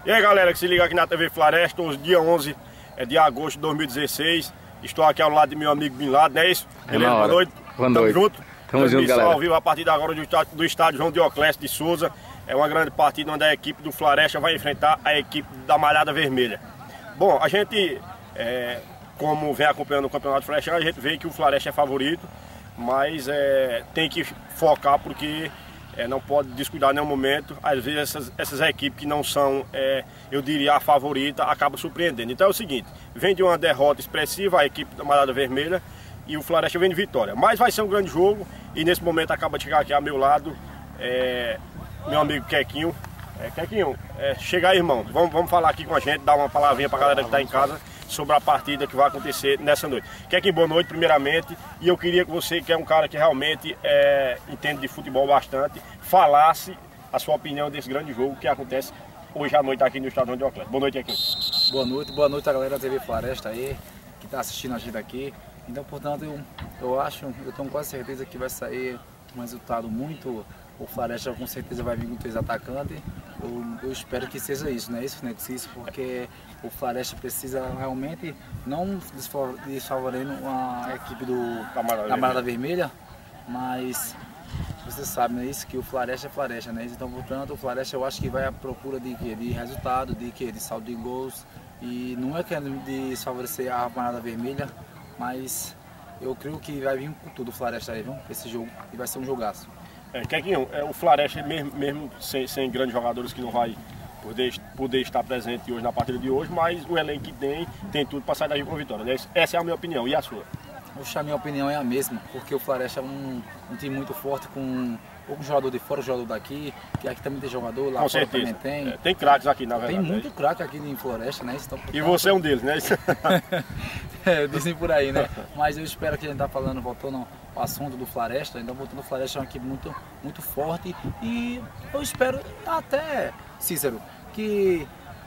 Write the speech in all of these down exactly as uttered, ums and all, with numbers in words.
E aí galera que se liga aqui na T V Floresta, hoje dia onze de agosto de dois mil e dezesseis. Estou aqui ao lado de meu amigo Bin Laden, não é isso? É Beleza? Boa noite. Boa noite. Tamo junto. Tamo junto, galera. Ao vivo a partir de agora do estádio, do estádio João Dioclésio de Souza. É uma grande partida onde a equipe do Floresta vai enfrentar a equipe da Malhada Vermelha. Bom, a gente, é, como vem acompanhando o Campeonato Floresta, a gente vê que o Floresta é favorito, mas é, tem que focar porque é, não pode descuidar em nenhum momento. Às vezes essas, essas equipes que não são, é, eu diria, a favorita, acabam surpreendendo. Então é o seguinte, vem de uma derrota expressiva a equipe da Malhada Vermelha e o Floresta vem de vitória. Mas vai ser um grande jogo e nesse momento acaba de chegar aqui ao meu lado é, meu amigo Quequinho. É, Quequinho, é, chega aí, irmão, vamos, vamos falar aqui com a gente, dar uma palavrinha para a galera que está em casa sobre a partida que vai acontecer nessa noite. Quequinho, boa noite primeiramente, e eu queria que você, que é um cara que realmente é, entende de futebol bastante, falasse a sua opinião desse grande jogo que acontece hoje à noite aqui no Estádio João Dioclésio. Boa noite, Quequinho. Boa noite, boa noite a galera da T V Floresta aí, que está assistindo a gente aqui. Então, portanto, eu, eu acho, eu tenho quase certeza que vai sair um resultado muito... O Floresta com certeza vai vir com três atacantes. Eu, eu espero que seja isso, não é isso, Nexício? Porque o Floresta precisa realmente não desfavorecendo a equipe do, da Malhada Vermelha, mas você sabe, não é isso? Que o Floresta é Floresta, né? Então, portanto, o Floresta eu acho que vai à procura de, de resultado, de, de saldo de gols. E não é querendo desfavorecer a Malhada Vermelha, mas eu creio que vai vir com tudo o Floresta aí, viu? Esse jogo, e vai ser um jogaço. É, Quequinho, é, o Floresta, mesmo, mesmo sem, sem grandes jogadores que não vai poder, poder estar presente hoje na partida de hoje, mas o elenco que tem, tem tudo para sair daqui com a vitória, né? Essa é a minha opinião, e a sua? Poxa, a minha opinião é a mesma, porque o Floresta é um, um time muito forte, com um jogador de fora, um jogador daqui, que aqui também tem jogador, lá com fora certeza. também tem. É, tem craques aqui, na verdade. Tem muito craque aqui em Floresta, né? Então, e você é um deles, né? É, dizem por aí, né? Mas eu espero que a gente tá falando, voltando ao assunto do Floresta, então voltando ao Floresta é uma equipe muito, muito forte e eu espero até, Cícero, que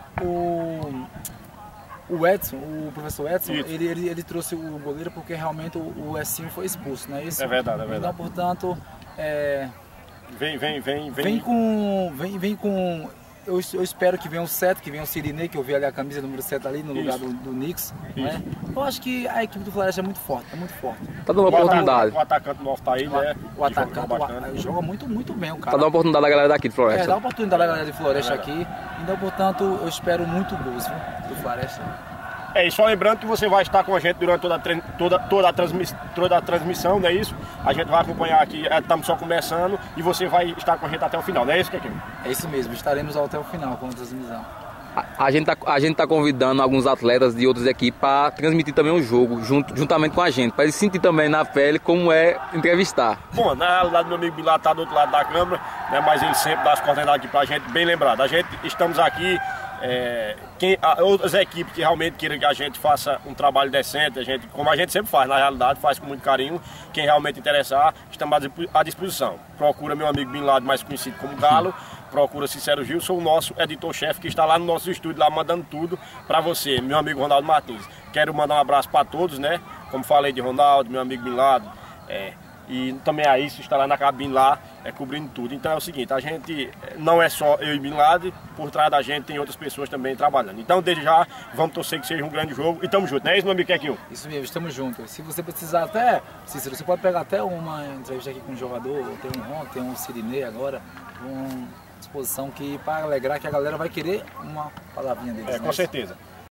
o, o Edson, o professor Edson, ele, ele, ele trouxe o goleiro porque realmente o, o Essinho foi expulso, não é isso? É verdade, é verdade. Então, portanto, é, vem, vem, vem, vem. Vem com, vem, vem com Eu, eu espero que venha o sete, que venha o Sirinei, que eu vi ali a camisa número sete ali no lugar do, do Nix. Né? Eu acho que a equipe do Floresta é muito forte, é muito forte. Tá dando uma oportunidade. O atacante nosso tá aí, né? O atacante joga, joga muito, muito bem o cara. Tá dando uma oportunidade da galera daqui de Floresta. É, dá uma oportunidade da galera de Floresta é aqui. Então, portanto, eu espero muito gols, viu, do Floresta. É, e só lembrando que você vai estar com a gente durante toda a, toda, toda a, transmiss, toda a transmissão, não é isso? A gente vai acompanhar aqui, estamos só começando e você vai estar com a gente até o final, não é isso, Quequinho? É isso mesmo, estaremos até o final com a transmissão. A, a, gente tá, a gente tá convidando alguns atletas de outras equipes para transmitir também o jogo, junto, juntamente com a gente, para eles sentir também na pele como é entrevistar. Bom, na realidade meu amigo Bilá está do outro lado da câmera, né, mas ele sempre dá as coordenadas aqui para a gente, bem lembrado. A gente, estamos aqui... É, quem, outras equipes que realmente queiram que a gente faça um trabalho decente, a gente, como a gente sempre faz, na realidade, faz com muito carinho. Quem realmente interessar, estamos à disposição. Procura meu amigo Bin Laden, mais conhecido como Galo, procura Cícero Gil, sou o nosso editor-chefe que está lá no nosso estúdio, lá mandando tudo para você, meu amigo Ronaldo Martins. Quero mandar um abraço para todos, né? Como falei de Ronaldo, meu amigo Bin Laden, é, e também a Isso está lá na cabine lá, é, cobrindo tudo. Então é o seguinte, a gente não é só eu e Bin Laden, por trás da gente tem outras pessoas também trabalhando. Então desde já, vamos torcer que seja um grande jogo e tamo junto, não é isso, meu amigo Quequinho? Isso mesmo, estamos juntos. Se você precisar até, Cícero, você pode pegar até uma entrevista aqui com um jogador, tem um Ron, tem um Sirinei agora, uma disposição que para alegrar que a galera vai querer uma palavrinha deles. É, com né? certeza.